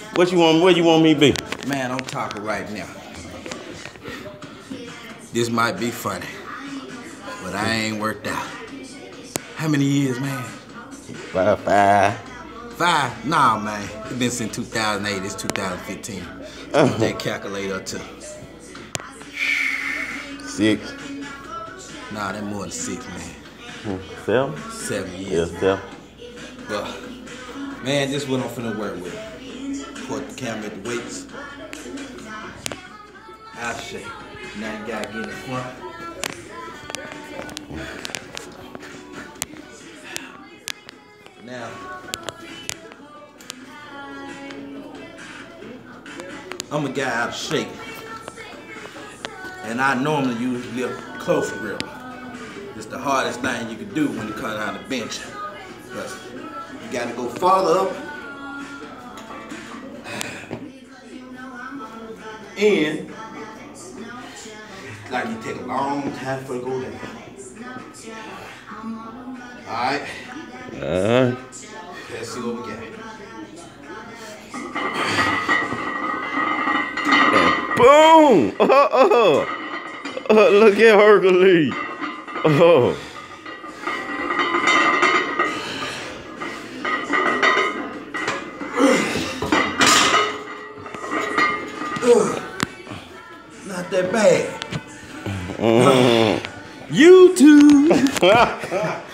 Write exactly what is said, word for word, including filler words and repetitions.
What you want? Where you want me to be? Man, I'm talking right now. This might be funny, but I ain't worked out. How many years, man? Five, five. Five? Nah, man. It's been since two thousand eight. It's two thousand fifteen. Uh-huh. Put that calculator too. Six. Nah, that more than six, man. Seven? Seven years. Yeah, seven. But, man, this is what I'm finna work with. Put the camera at the weights. I'll shake. Now you gotta get in front. Now, I'm a guy out of shape. And I normally use lift close grip. It's the hardest thing you can do when you come out of the bench. Because you gotta go farther up. And like you take a long time for it to go down. Alright. Uh-huh. Let's see what we got. Boom! Oh, oh. Oh, look at Hercules. Oh. Not that bad. Mm. YouTube.